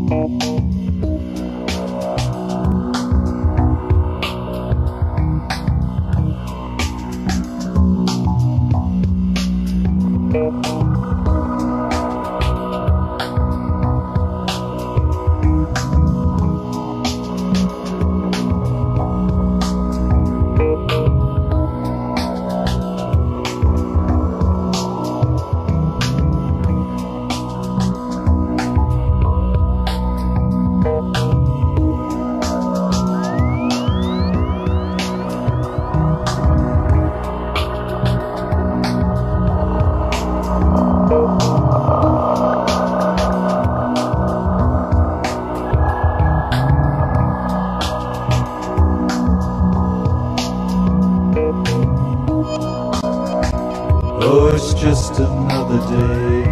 Oh, it's just another day.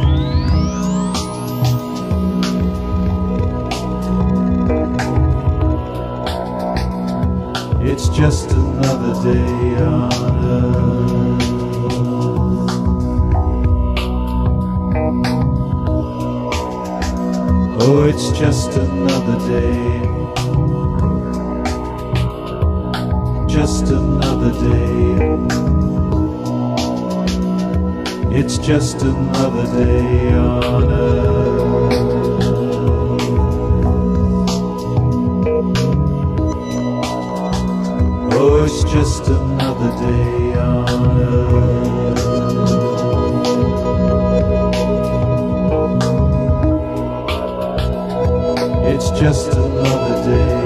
It's just another day on earth. Oh, it's just another day. Just another day. It's just another day on earth. Oh, it's just another day on earth. It's just another day.